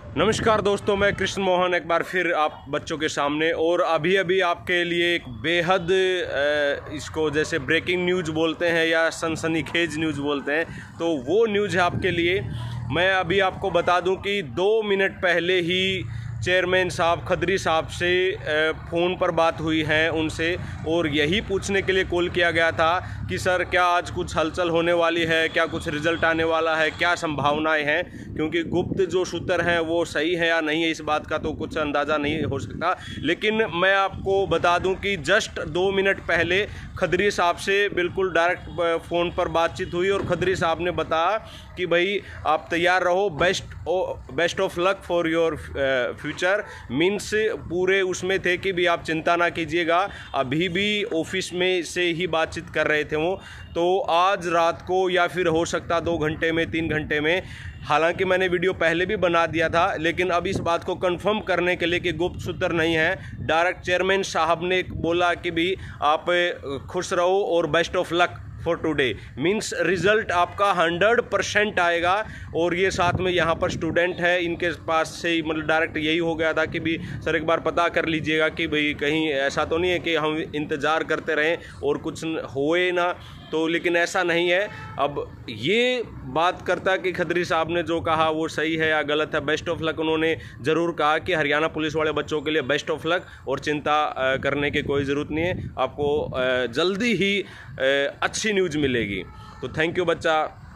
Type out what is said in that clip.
नमस्कार दोस्तों, मैं कृष्ण मोहन एक बार फिर आप बच्चों के सामने। और अभी अभी आपके लिए एक बेहद इसको जैसे ब्रेकिंग न्यूज़ बोलते हैं या सनसनीखेज न्यूज़ बोलते हैं, तो वो न्यूज़ है आपके लिए। मैं अभी आपको बता दूं कि 2 मिनट पहले ही चेयरमैन साहब खदरी साहब से फ़ोन पर बात हुई है उनसे, और यही पूछने के लिए कॉल किया गया था कि सर क्या आज कुछ हलचल होने वाली है, क्या कुछ रिज़ल्ट आने वाला है, क्या संभावनाएं हैं। क्योंकि गुप्त जो सूत्र हैं वो सही है या नहीं है इस बात का तो कुछ अंदाज़ा नहीं हो सकता। लेकिन मैं आपको बता दूं कि जस्ट 2 मिनट पहले खदरी साहब से बिल्कुल डायरेक्ट फ़ोन पर बातचीत हुई और खदरी साहब ने बताया कि भाई आप तैयार रहो, best of luck for your future. Means पूरे उसमें थे कि भी आप चिंता ना कीजिएगा। अभी भी ऑफिस में से ही बातचीत कर रहे थे वो, तो आज रात को या फिर हो सकता 2 घंटे में 3 घंटे में। हालांकि मैंने वीडियो पहले भी बना दिया था, लेकिन अब इस बात को कंफर्म करने के लिए कि गुप्त सूत्र नहीं है, डायरेक्ट चेयरमैन साहब ने बोला कि भी आप खुश रहो और best of luck for today. Means result आपका 100% आएगा। और ये साथ में यहाँ पर स्टूडेंट है, इनके पास से ही मतलब डायरेक्ट यही हो गया था कि भी सर एक बार पता कर लीजिएगा कि भाई कहीं ऐसा तो नहीं है कि हम इंतज़ार करते रहें और कुछ होए ना। तो लेकिन ऐसा नहीं है। अब ये बात करता कि खदरी साहब ने जो कहा वो सही है या गलत है। बेस्ट ऑफ लक उन्होंने ज़रूर कहा कि हरियाणा पुलिस वाले बच्चों के लिए बेस्ट ऑफ लक, और चिंता करने की कोई ज़रूरत नहीं है। आपको जल्दी ही अच्छी न्यूज़ मिलेगी। तो थैंक यू बच्चा।